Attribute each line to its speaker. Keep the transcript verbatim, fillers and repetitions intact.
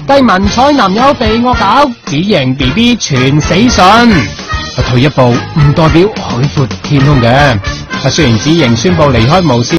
Speaker 1: 繼文采男友被惡搞，子瑩 B B 全死訊。退一步唔代表海闊天空嘅。雖然子瑩宣布離開無線